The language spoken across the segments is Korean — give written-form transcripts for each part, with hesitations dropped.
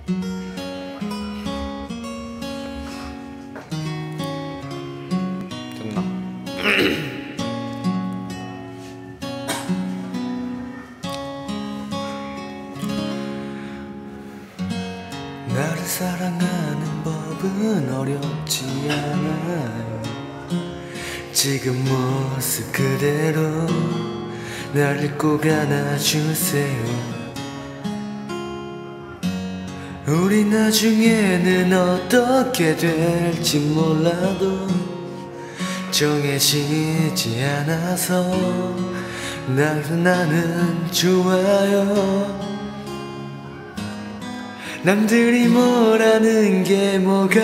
됐나? 나를 사랑하는 법은 어렵지 않아요. 지금 모습 그대로 나를 꼭 안아주세요. 우리 나중에는 어떻게 될지 몰라도 정해지지 않아서 나는 좋아요. 남들이 뭐라는 게 뭐가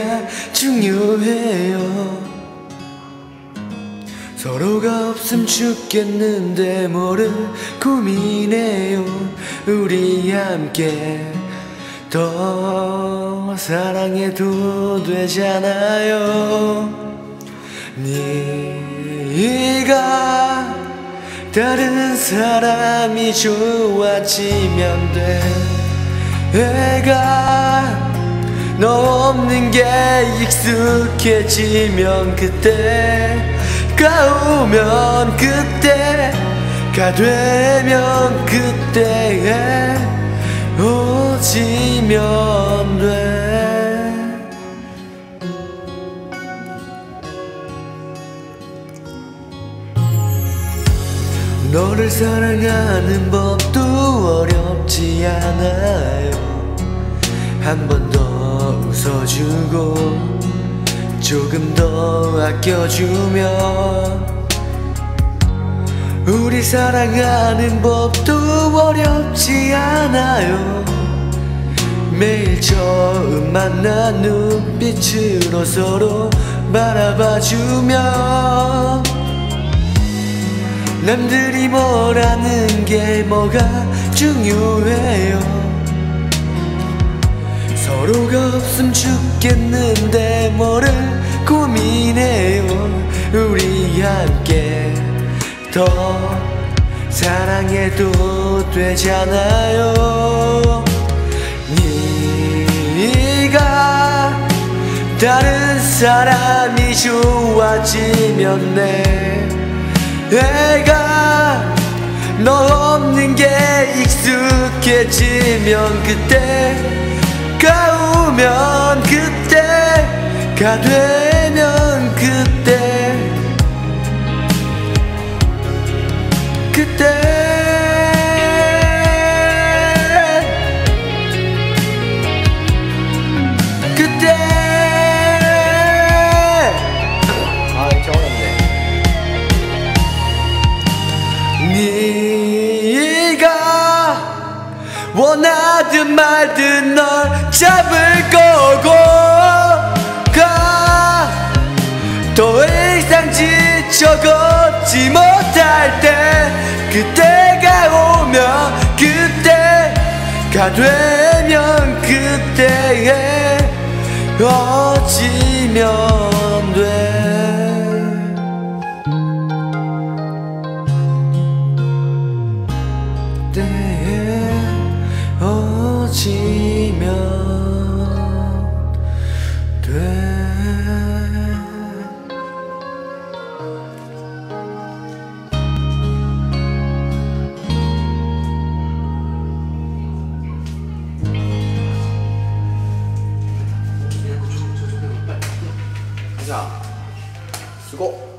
중요해요. 서로가 없음 죽겠는데 뭐를 고민해요. 우리 함께 더 사랑해도 되잖아요. 네가 다른 사람이 좋아지면 돼. 내가 너 없는 게 익숙해지면 그때가 오면 그때가 되면 그때에 오지면 돼. 너를 사랑하는 법도 어렵지 않아요. 한 번 더 웃어주고 조금 더 아껴주면 우리 사랑하는 법도 어렵지 않아요. 매일 처음 만난 눈빛으로 서로 바라봐주면 남들이 뭐라는 게 뭐가 중요해요. 서로가 없음 죽겠는데 뭐를 고민해요. 우리 함께 더 사랑해도 되잖아요. 네가 다른 사람이 좋아지면 내가 너 없는 게 익숙해지면 그때가 오면 그때가 되면 그때 아 이제 어렵네. 네가 원하든 말든 널 잡을 거고 더 이상 지쳐 걷지 못할 때 그때가 오면 그때가 되면 그때에 어지면 돼. 어지면 돼. 가자. 수고.